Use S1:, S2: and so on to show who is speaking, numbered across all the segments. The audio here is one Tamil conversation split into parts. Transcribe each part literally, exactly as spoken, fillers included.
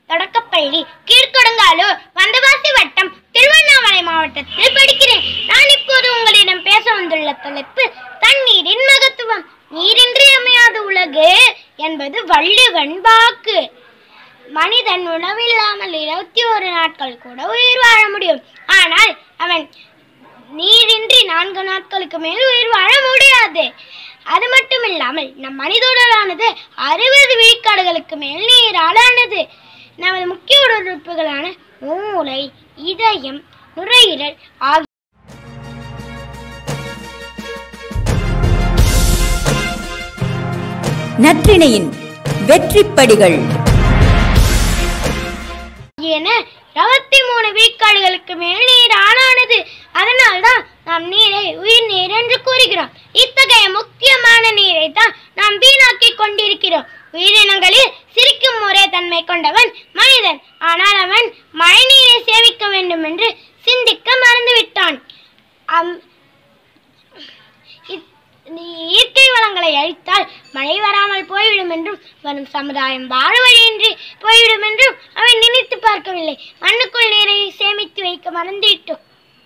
S1: தொடக்கப்பள்ளி கீழ்கொடுங்காலூர் வந்தவாசி வட்டம் திருவண்ணாமலை மாவட்டத்தில் படிக்கிறேன். நான் இப்போது உங்களிடம் பேச வந்துள்ள தலைப்பு தண்ணீரின் மகத்துவம். நீரின்றி அமையாத உலகு என்பது வள்ளுவன் வாக்கு. மனிதன் உணவில்லாமல் இருபத்தி ஒரு நாட்கள் கூட உயிர் வாழ முடியும். ஆனால் அவன் நீரின்றி நான்கு நாட்களுக்கு மேல் உயிர் வாழ முடியாது. அது மட்டும் இல்லாமல் நம் மனித உடலானது அறுபது விழுக்காடுகளுக்கு மேல் நீரால் ஆனது. நமது முக்கிய உடல் உறுப்புகளான மூளை, இதயம், நுரையீரல் ஆகிய
S2: நற்றிணையின் வெற்றிப்படிகள்
S1: என இருபத்தி மூணு விழுக்காடுகளுக்கு மேல் நீர் ஆளானது. அதனால்தான் நாம் நீரை உயிர் நீர் என்று கூறுகிறோம். இத்தகைய முக்கியமான நீரை தான் நாம் வீணாக்கி கொண்டிருக்கிறோம். உயிரினங்களில் சிரிக்கும் ஒரே தன்மை கொண்டவன் மனிதன். ஆனால் அவன் மழை நீரை சேமிக்க வேண்டும் என்று சிந்திக்க மறந்துவிட்டான். இயற்கை வளங்களை அழித்தால் மழை வராமல் போய்விடும் என்றும் வரும் சமுதாயம் வாழ வழியின்றி போய்விடும் என்றும் அவன் நினைத்து பார்க்கவில்லை. மண்ணுக்குள் நீரை சேமித்து வைக்க மறந்துவிட்டோம்.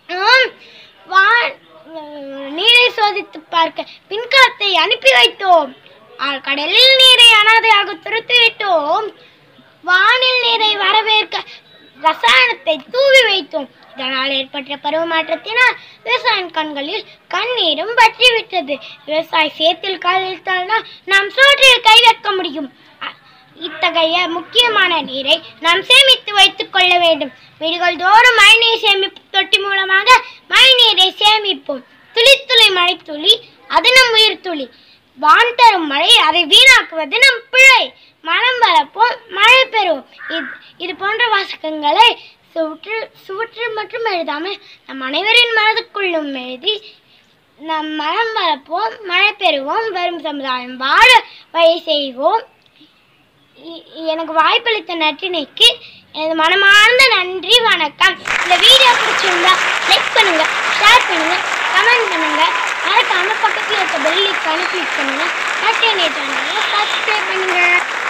S1: நீரை சோதித்து பார்க்க விண்கலத்தை அனுப்பி வைத்தோம். கடலில் நீரை அனாதையாக துரத்தி விட்டோம். வானில் நீரை வரவேற்க ரசாயனத்தை தூவி வைத்தோம். இதனால் ஏற்பட்ட பருவ மாற்றத்தினால் விவசாய கண்களில் கண்ணீரும் பற்றிவிட்டது. விவசாய சேத்தில் காலிட்டால்தான் நாம் சோற்றில் கை வைக்க முடியும். இத்தகைய முக்கியமான நீரை நாம் சேமித்து வைத்துக் கொள்ள வேண்டும். வீடுகள் தோறும் மழைநீர் சேமிப்பு தொட்டி மூலமாக மழை நீரை சேமிப்போம். துளி துளி மழை துளி அது நம் உயிர் துளி. வான் தரும் மழை அதை வீணாக்குவது நம் பிழை. மரம் வளர்ப்போம், மழை பெறுவோம். இது இது போன்ற வாசகங்களை சுற்று சுவற்று மற்றும் எழுதாமல் நம் அனைவரின் மனதுக்குள்ளும் எழுதி நம் மரம் வளர்ப்போம், மழை பெறுவோம், வரும் சமுதாயம் வாழ வழி செய்வோம். எனக்கு வாய்ப்பளித்த நற்றினைக்கு எனது மனமார்ந்த நன்றி, வணக்கம். இந்த வீடியோ பிடிச்சிருந்தா லைக் பண்ணுங்க, ஷேர் பண்ணுங்க, கமெண்ட் பண்ணுங்க. மறக்காம பக்கத்தில் இருக்க பெல் ஐகானை கிளிக் பண்ணுங்க. நற்றினை சேனலை சப்ஸ்கிரைப் பண்ணுங்க.